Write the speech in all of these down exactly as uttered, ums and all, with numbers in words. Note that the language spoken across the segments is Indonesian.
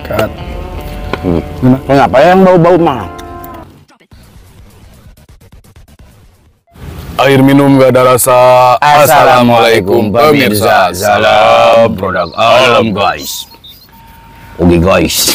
Sikat. Hmm. Kenapa yang bau-bau mah? Air minum gak ada rasa. Assalamualaikum pemirsa. Salam produk alam guys. Oke guys.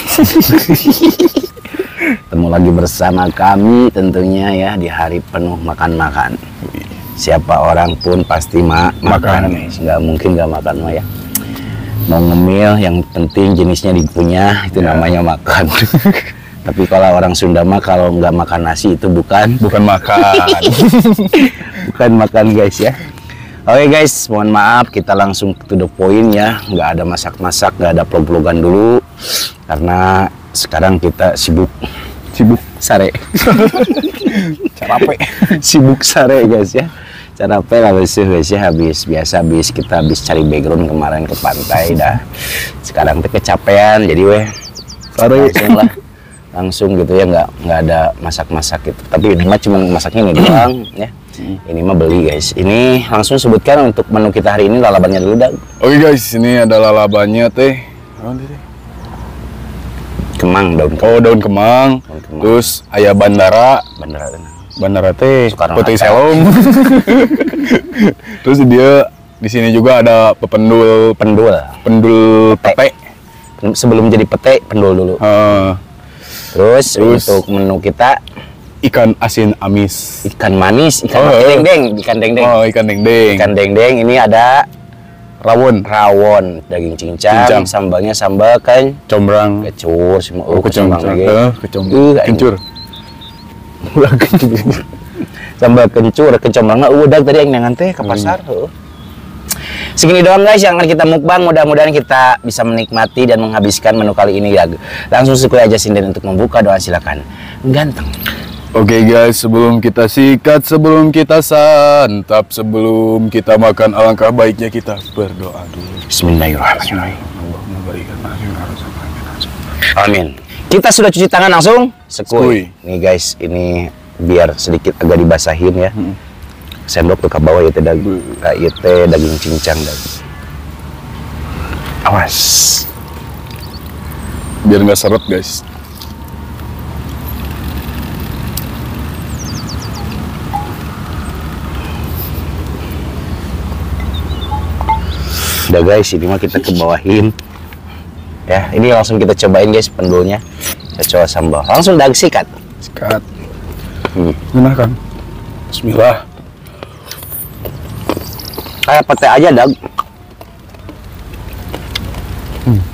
Ketemu lagi bersama kami tentunya ya di hari penuh makan-makan. Siapa orang pun pasti ma makan. Nggak mungkin nggak makan mah ya. Mau ngemil yang penting jenisnya dipunya itu ya. Namanya makan. Tapi kalau orang Sunda mah kalau nggak makan nasi itu bukan bukan makan. Bukan makan guys ya. Oke guys, mohon maaf kita langsung to the point ya. Nggak ada masak-masak, nggak ada vlog-vlogan dulu karena sekarang kita sibuk Sibuk sare. Capek. Sibuk sare guys ya. Capek lah guys ya, habis biasa habis kita habis cari background kemarin ke pantai dah. Sekarang tuh kecapean jadi weh langsung lah langsung gitu ya, nggak nggak ada masak-masak gitu. Tapi ini mah cuma masaknya ini doang ya. Ini mah beli guys. Ini langsung sebutkan untuk menu kita hari ini, lalabannya dulu dah. Oke guys, ini ada lalabannya teh. Kemang, daun kemang. Oh, daun kemang. Daun kemang. Terus ayah bandara. Bandara Bandara teh. Putih Hatta. Selong. Terus dia di sini juga ada pependul, pendul. pendul pete. Sebelum jadi pete, pendul dulu. Uh, Terus, terus untuk menu kita ikan asin amis. ikan manis, ikan Oh, dendeng, ikan dendeng. Oh, ikan dendeng. Ikan dendeng ini ada rawon, rawon, daging cincang, Cincang. sambalnya sambal kan combrang. kecur semua. Oh, kecombrang lagi. lagi. Uh, kecombrang. Uh, Kencur. Ulah kencur. Sambal kencur, kecombrangnya udah tadi yang nangan teh ke pasar. Hmm. Segini doang guys yang akan kita mukbang, mudah-mudahan kita bisa menikmati dan menghabiskan menu kali ini ya. Langsung sekali aja sinden untuk membuka, doa silakan. Ganteng. Oke okay guys, sebelum kita sikat, sebelum kita santap, sebelum kita makan, alangkah baiknya kita berdoa dulu. Bismillahirrahmanirrahim. Amin. Kita sudah cuci tangan langsung sekui. Nih guys, ini biar sedikit agak dibasahin ya. Hmm. Sendok tuh ke bawah ya teh daging, kayak teh daging cincang dan awas. Biar nggak seret guys. Udah guys, ini mah kita ke bawahin. Ya, ini langsung kita cobain guys pendulnya. Saya coba sambal. Langsung dag sikat. Sikat. Hmm. Gunakan. Bismillah. Kayak pete aja dag. Hmm.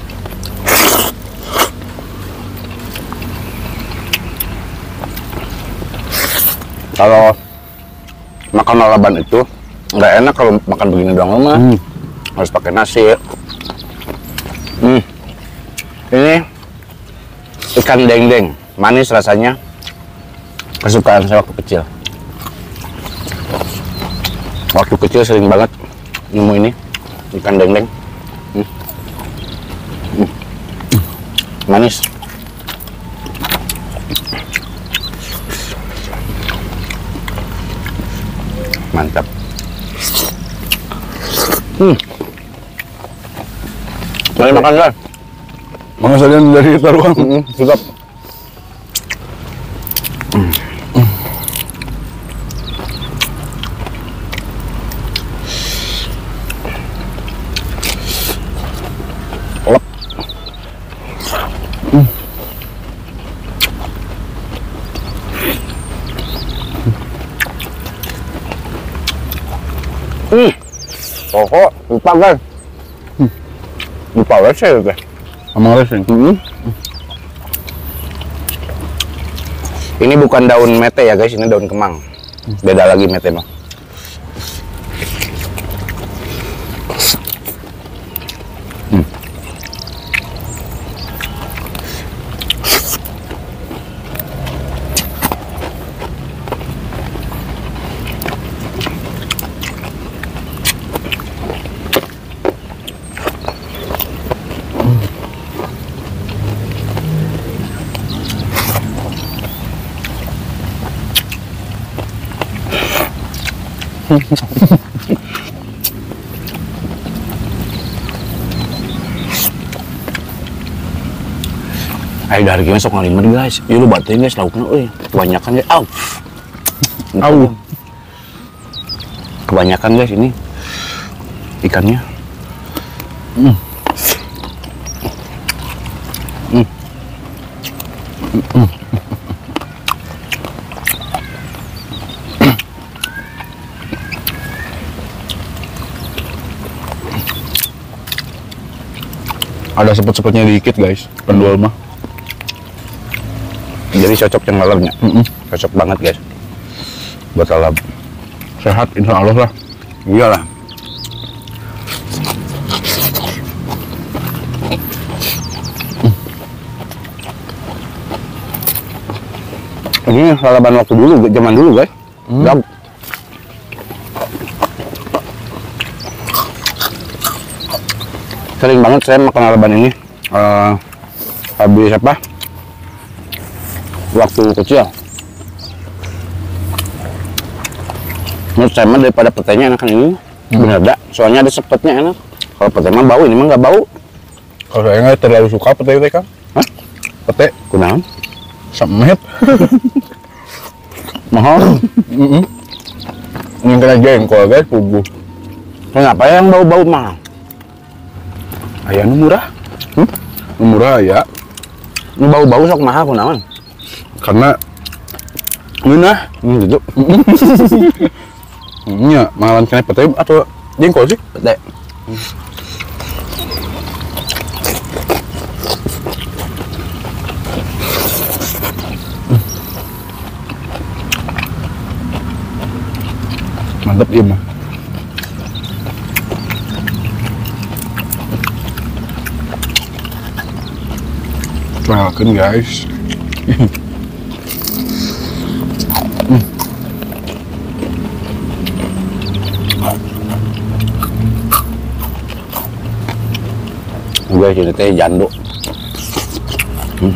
Kalau makan lalaban itu nggak enak kalau makan begini doang mah. Hmm. Harus pakai nasi. Hmm. Ini ikan dendeng, manis rasanya. Kesukaan saya waktu kecil. Waktu kecil sering banget nemu ini ikan dendeng. Hmm. Hmm. Manis. Mantap. Hmm. Mari makan lah. Mana salian dari taruhan? Hmm, sikap. Hmm. Lep. Hmm. Hmm. Pokok lupa kan? Hmm. Lupa rasa ya guys. Sama rasa. Hmm. Ini bukan daun mete ya guys, ini daun kemang. Beda lagi mete mah. Hmm. Ayo dari gimana sok ngalimer guys. Iya lu batin guys lauknya euy. Kebanyakan guys. Au. Au. Kebanyakan guys ini ikannya. Hmm. Hmm. Hmm. Ada sepet-sepetnya dikit guys, penjual mah. Jadi cocok yang lalapnya. Mm -mm. Cocok banget guys. Buat lalap. Sehat insya Allah lah. Iyalah. Ini lalapan waktu dulu, zaman dulu guys. Hmm. Gab. Sering banget saya makan lalapan ini. Uh, habis apa? Waktu kecil. Menurut saya mah daripada petenya enakan ini. Hmm. Bener dah. Soalnya ada sepetnya enak. Kalau pete mah bau, ini mah nggak bau. Kalau saya nggak terlalu suka pete pete kan? Hah? Pete? Kunaon? Samet. Mahal. Mm -mm. Ini kena jengkol guys, puguh. Kenapa yang bau-bau mahal? Ayah nu murah. Hmm? Nu murah ya. Ini bau-bau sok mahal kunaon? Karena ngeunah. Hmm, gitu. Nya, malan kena pete atau jengkol sih? Pete. Mantap iya mah. Makan guys. Hmm. Guys, ini teh jando. Hmm.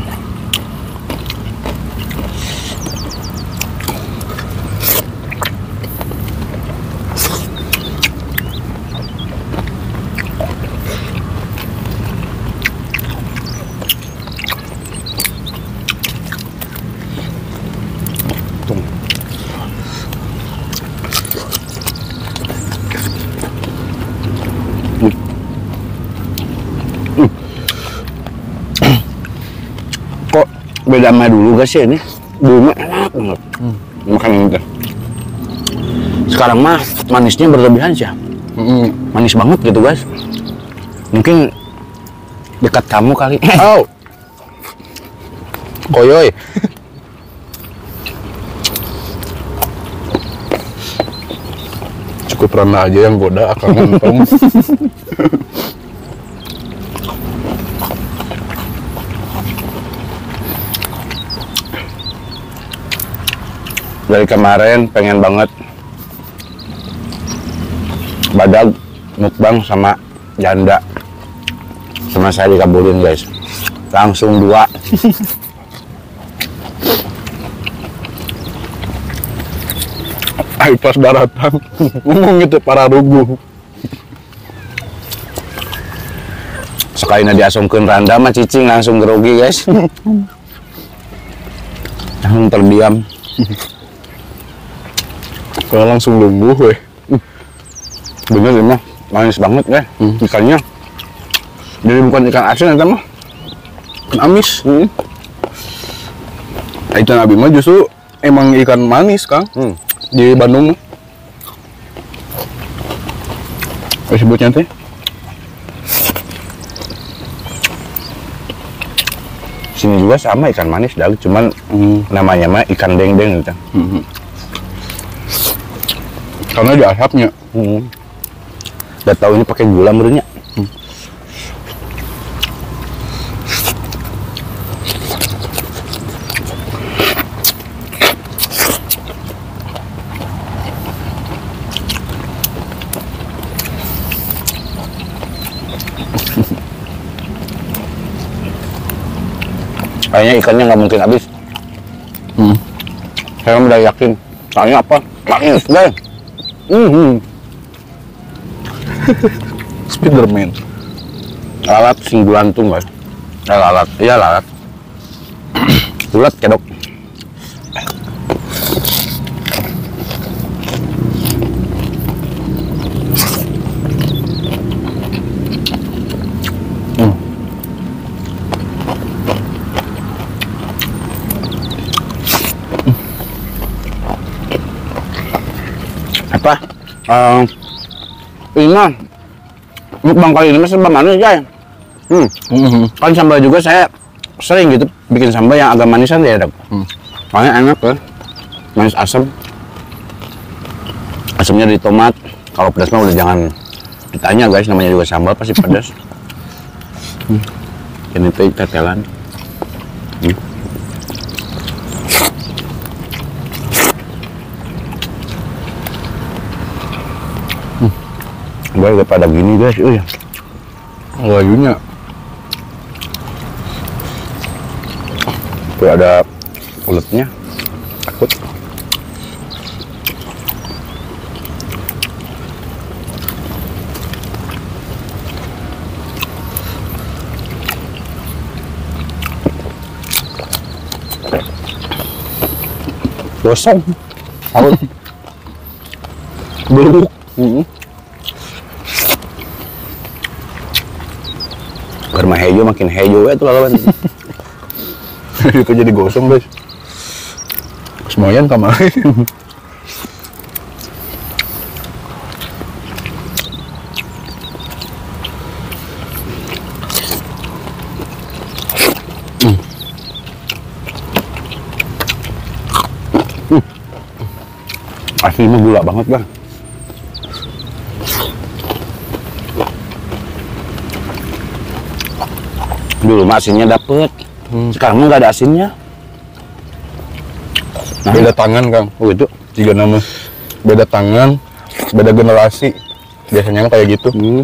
Kok beda sama dulu guys ya ini? Dulu mah enak banget. Hmm. Makan ini teh. Sekarang mah manisnya berlebihan sih. Mm. Manis banget gitu guys. Mungkin dekat kamu kali. Oh. Koyoy. Cukup Rana aja yang goda akan ngentong. Dari kemarin pengen banget badag mukbang sama janda, sama saya dikabulin guys, langsung dua. Ayo pas daratan ngomong gitu para ruguh. Sekali na diasungkeun randa mah cicing langsung grogi guys. Langsung terdiam. Kalau langsung lumbuh weh. Bener ini mah manis banget ya. Hmm. Ikannya jadi bukan ikan asin itu mah Ikan amis. hmm. Ikan abi mah justru emang ikan manis Kang. Hmm. Di Bandung mah apa sebutnya teh? Sini juga sama ikan manis dah, cuman hmm, namanya mah ikan deng-deng gitu. Hmm. Karena di asapnya. Hmm. Udah tahu ini pakai gula menurutnya. Hmm. Kayaknya ikannya nggak mungkin habis. Hmm. Saya udah yakin. Soalnya apa? Manis deh. Hmm. Spiderman. Lalat sing gulantung guys. Eh, lalat, iya lalat. Bulat kedok. Hmm. Apa? Um, ini mah mukbang kali ini mah serba manis ya. Hmm. Hmm. Kan sambal juga saya sering gitu bikin sambal yang agak manisan ya, Dok. Hmm. Soalnya enak kan, manis asam. Asamnya dari tomat. Kalau pedas mah udah jangan ditanya guys, namanya juga sambal pasti pedas. Hmm. Ini teh tetelan. Hmm. Hmm. Gue udah pada gini guys, oh ya. Layunya. Tuh ada uletnya. Takut. Gosong. Takut. Beluk. Hmm. Karena hejo makin hejo ya tuh lawan. Itu jadi gosong guys. Semuanya kemarin. Hmm. Hmm. Aslinya gula banget bang. Dulu mah asinnya dapet, hmm. Sekarang mah nggak ada asinnya. Nah, beda tangan Kang. Oh itu Tiga nama. Beda tangan, beda generasi. Biasanya kan kayak gitu. Hmm.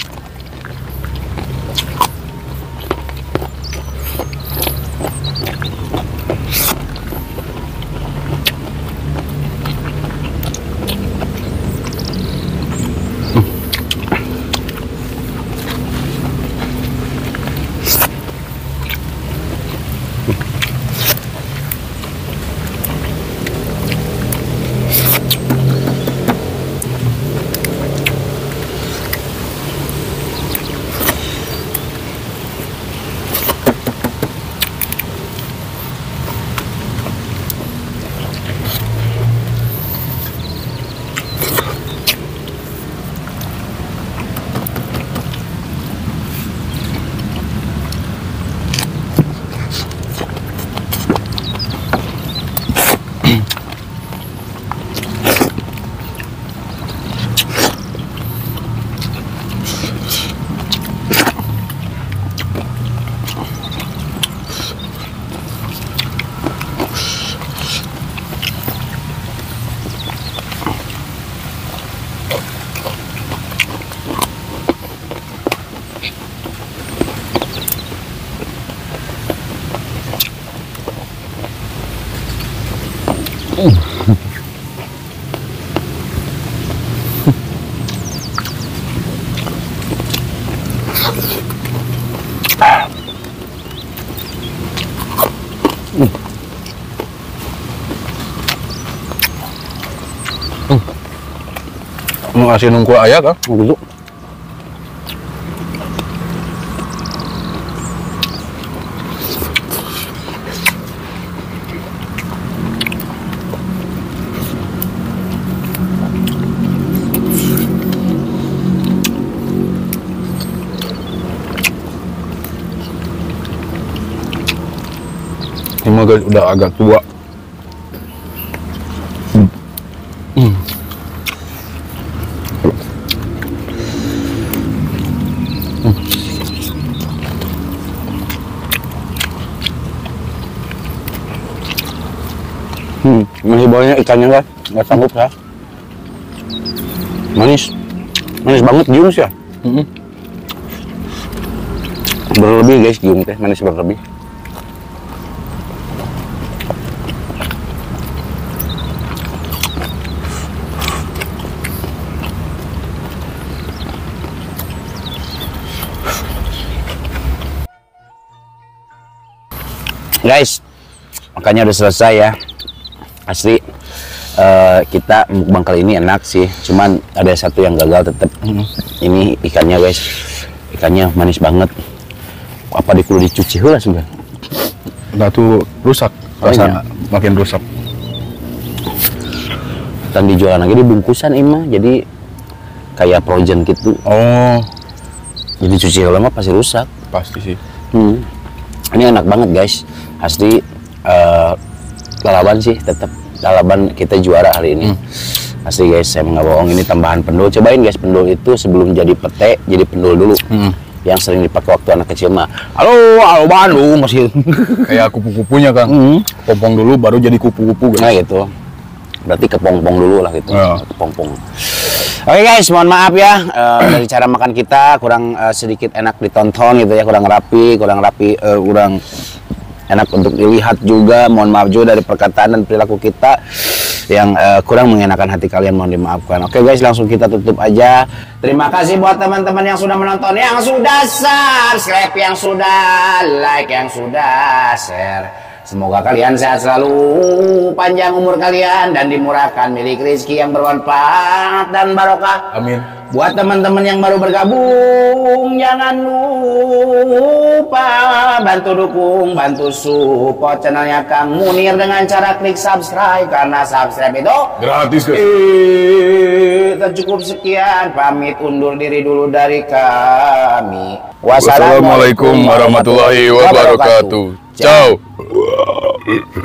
Mau ngasih nunggu ayah Kang? Oh, gitu. Ini mah guys udah agak tua. Hmm. Hmm. Hmm, masih banyak ikannya kan? Nggak sanggup ya? Manis, manis banget giung sih ya. Hmm. Berlebih guys giung teh, manis berlebih. Guys, Makannya udah selesai ya. Asli uh, kita mukbang kali ini enak sih. Cuman ada satu yang gagal tetap. Hmm. Ini ikannya guys. Ikannya manis banget. Apa dikudu dicuci heula sebenarnya? Nah tuh rusak. Oh, Rasa iya. makin rusak. Dan dijual lagi di bungkusan ima. Jadi kayak frozen gitu. Oh. Jadi cuci heula mah pasti rusak. Pasti sih. Hmm. Ini enak banget guys. Asli uh, lalaban sih tetap. Lalaban kita juara hari ini. Hmm. Asli guys, saya nggak bohong, ini tambahan pendul. Cobain guys, pendul itu sebelum jadi pete, jadi pendul dulu. Hmm. Yang sering dipakai waktu anak kecil mah. Halo, halo Bandung masih. Kayak kupu-kupunya Kang. Hmm. Pompong dulu baru jadi kupu-kupu guys. Nah gitu. Berarti kepompong dulu lah gitu. Ya. Kepompong. Oke guys, mohon maaf ya uh, dari cara makan kita kurang uh, sedikit enak ditonton gitu ya, kurang rapi, kurang rapi, uh, kurang enak untuk dilihat juga. Mohon maaf juga dari perkataan dan perilaku kita yang uh, kurang mengenakan hati kalian, mohon dimaafkan. Oke guys, langsung kita tutup aja. Terima kasih buat teman-teman yang sudah menonton, yang sudah subscribe, yang sudah like, yang sudah share. Semoga kalian sehat selalu, panjang umur kalian, dan dimurahkan milik rezeki yang bermanfaat dan barokah. Amin. Buat teman-teman yang baru bergabung, jangan lupa bantu dukung, bantu support channelnya Kang Munir dengan cara klik subscribe, karena subscribe itu gratis guys. Kita cukup sekian, pamit undur diri dulu dari kami. Wassalamualaikum warahmatullahi wabarakatuh. Ciao.